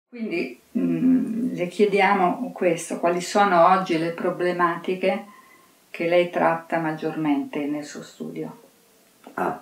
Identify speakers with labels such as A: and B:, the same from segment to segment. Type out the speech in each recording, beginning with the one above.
A: Quindi le chiediamo questo, quali sono oggi le problematiche che lei tratta maggiormente nel suo studio?
B: Ah.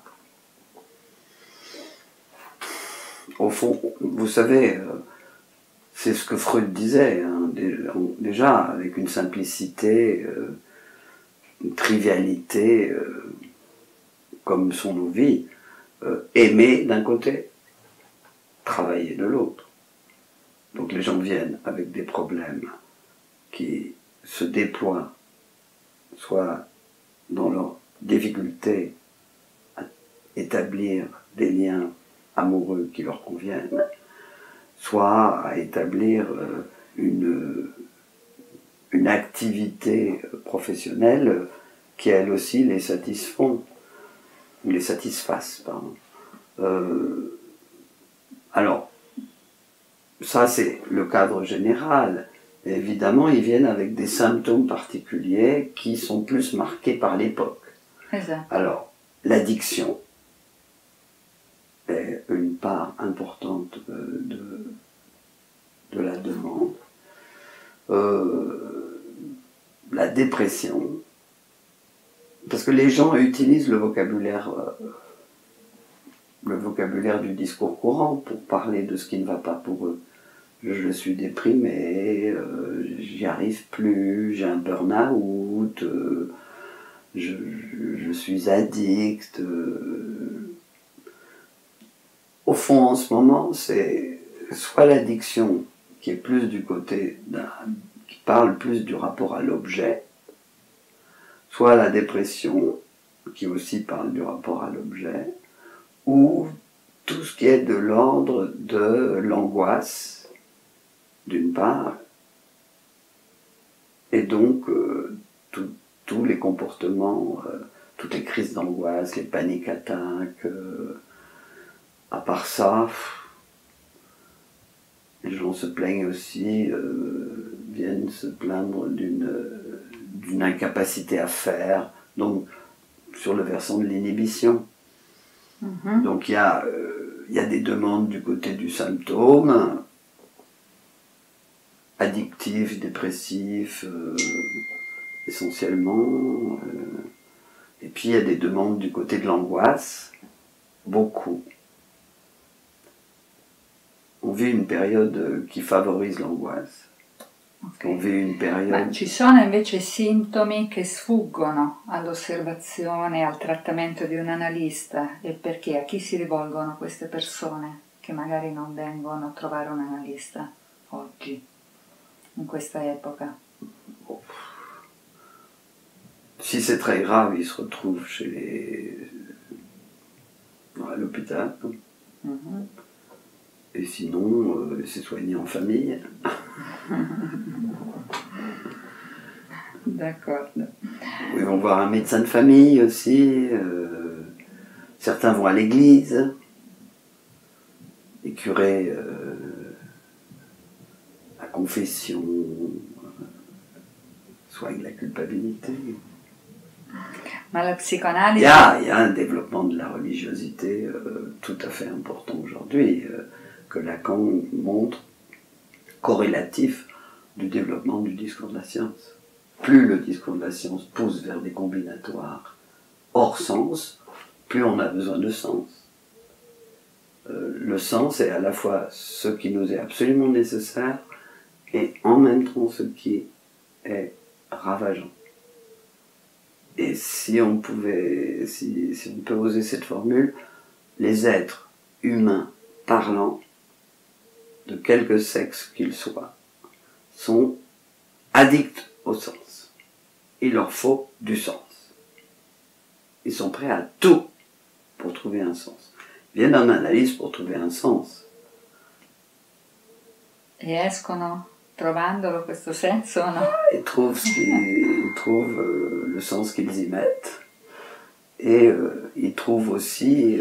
B: Au fond, vous savez, c'est ce que Freud disait, hein, déjà avec une simplicité, une trivialité, comme sont nos vies, aimer d'un côté, travailler de l'autre. Donc les gens viennent avec des problèmes qui se déploient, soit dans leur difficulté à établir des liens amoureux qui leur conviennent, soit à établir une activité professionnelle qui elle aussi les satisfont, ou les satisfasse, pardon. Alors, ça c'est le cadre général. Et évidemment, ils viennent avec des symptômes particuliers qui sont plus marqués par l'époque.
A: Exact.
B: Alors, l'addiction est une part importante de la demande. La dépression, parce que les gens utilisent le vocabulaire du discours courant pour parler de ce qui ne va pas pour eux. Je suis déprimé, j'y arrive plus, j'ai un burn-out, je suis addict. Au fond, en ce moment, c'est soit l'addiction qui est plus du côté qui parle plus du rapport à l'objet, soit la dépression qui aussi parle du rapport à l'objet, ou tout ce qui est de l'ordre de l'angoisse, d'une part, et donc tous les comportements, toutes les crises d'angoisse, les paniques attaques, à part ça, les gens se plaignent aussi, viennent se plaindre d'une incapacité à faire, donc sur le versant de l'inhibition.
A: Mm-hmm.
B: Donc il y a des demandes du côté du symptôme, addictif, dépressif, essentiellement. Et puis il y a des demandes du côté de l'angoisse, beaucoup. On vit une période qui favorise l'angoisse.
A: Okay.
B: On vit une période...
A: Ma ci sono invece sintomi che sfuggono all'osservazione e al trattamento di un analista, e perché? A chi si rivolgono queste persone che magari non vengono a trovare un analista oggi, in questa época?
B: Si c'est très grave, ils se retrouvent à l'hôpital.
A: Mm-hmm.
B: Et sinon, c'est soigné en famille.
A: D'accord.
B: Ils vont voir un médecin de famille aussi. Certains vont à l'église. Les curés à confession, soignent la culpabilité.
A: Ma la psicoanalisi...
B: Il y a un développement de la religiosité tout à fait important aujourd'hui, que Lacan montre corrélatif du développement du discours de la science. Plus le discours de la science pousse vers des combinatoires hors sens, plus on a besoin de sens. Le sens est à la fois ce qui nous est absolument nécessaire et en même temps ce qui est ravageant. Et si on pouvait, si on peut oser cette formule, les êtres humains parlants, de quelque sexe qu'ils soient, sont addicts au sens. Il leur faut du sens. Ils sont prêts à tout pour trouver un sens. Ils viennent en analyse pour trouver un sens.
A: E escono trovandolo questo senso o no?
B: Ils trouvent, le sens qu'ils y mettent. Et ils trouvent aussi,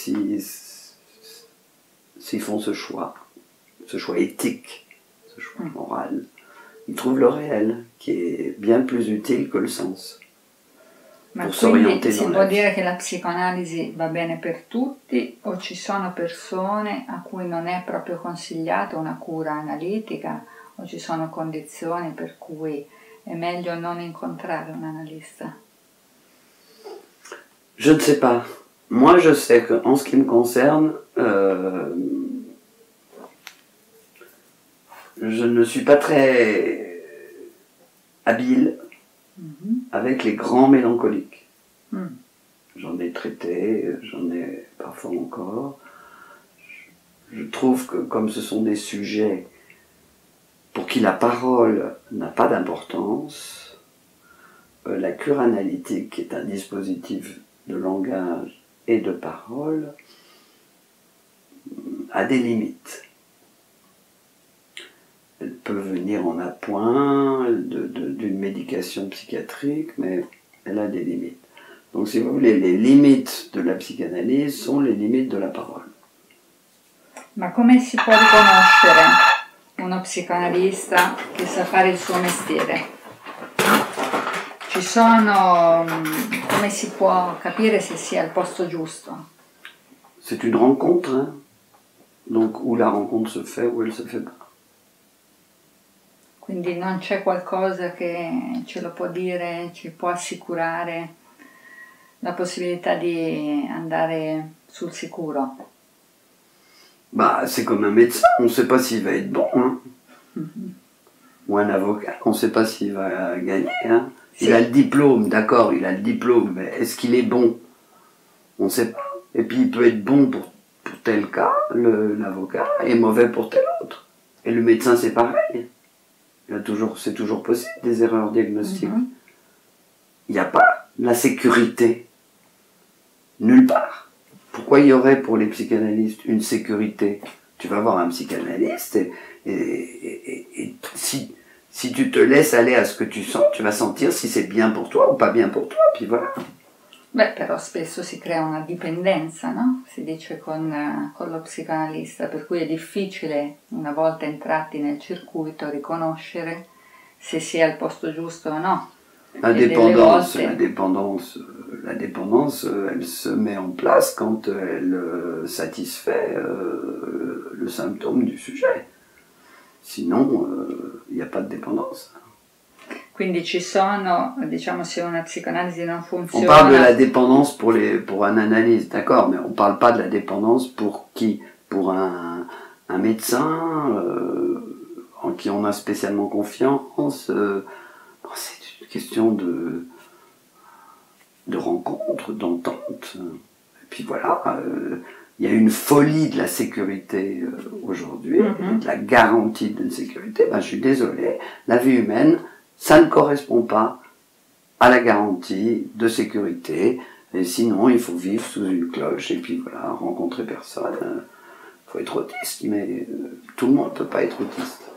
B: s'ils font ce choix éthique, ce choix moral, ils trouvent le réel, qui est bien plus utile que le sens. pour s'orienter
A: si
B: dans
A: può
B: la vie.
A: dire che la psicoanalisi va bene per tutti o ci sono persone a cui non è proprio consigliata una cura analitica o ci sono condizioni per cui è meglio non incontrare un analista?
B: Je ne sais pas. Moi, je sais qu'en ce qui me concerne, je ne suis pas très habile avec les grands mélancoliques. J'en ai traité, j'en ai parfois encore. Je trouve que comme ce sont des sujets pour qui la parole n'a pas d'importance, la cure analytique est un dispositif de langage et de parole a des limites. Elle peut venir en appoint d'une médication psychiatrique, mais elle a des limites. Donc si vous voulez, les limites de la psychanalyse sont les limites de la parole.
A: Ma come si può riconoscere uno psicoanalista che sa fare il suo mestiere? Ci sono, come si può capire se sia al posto giusto?
B: C'est une rencontre, hein? Donc où la rencontre se fait, où elle se fait pas.
A: Quindi non c'è qualcosa che ce lo può dire, ci può assicurare la possibilità di andare sul sicuro?
B: Bah, c'est comme un médecin, on ne sait pas s'il va être bon, hein. Ou un avocat, on ne sait pas s'il va gagner, hein. Il a le diplôme, d'accord, il a le diplôme, mais est-ce qu'il est bon? On ne sait pas. Et puis il peut être bon pour tel cas, l'avocat, et mauvais pour tel autre. Et le médecin, c'est pareil. C'est toujours possible, des erreurs diagnostiques. Il n'y a pas la sécurité. Nulle part. Pourquoi il y aurait pour les psychanalystes une sécurité? Tu vas voir un psychanalyste et si tu te laisses aller à ce que tu sens, tu vas sentir si c'est bien pour toi ou pas bien pour toi, puis voilà.
A: Beh, però spesso si crea una dipendenza, no? Si dice con lo psicoanalista, per cui è difficile, una volta entrati nel circuito, riconoscere se si è al posto giusto o no.
B: La dépendance, elle se met en place quand elle satisfait le symptôme du sujet. Sinon, il n'y a pas de dépendance.
A: Quindi ci sono, diciamo, se una psicoanalisi non funziona...
B: On parle de la dépendance pour un analyste, d'accord, mais on ne parle pas de la dépendance pour qui? Pour un médecin en qui on a spécialement confiance. C'est une question de rencontre, d'entente. Et puis voilà, il y a une folie de la sécurité aujourd'hui, de la garantie d'une sécurité. Ben, je suis désolé, la vie humaine, ça ne correspond pas à la garantie de sécurité. Et sinon, il faut vivre sous une cloche et puis voilà, rencontrer personne. Il faut être autiste, mais tout le monde ne peut pas être autiste.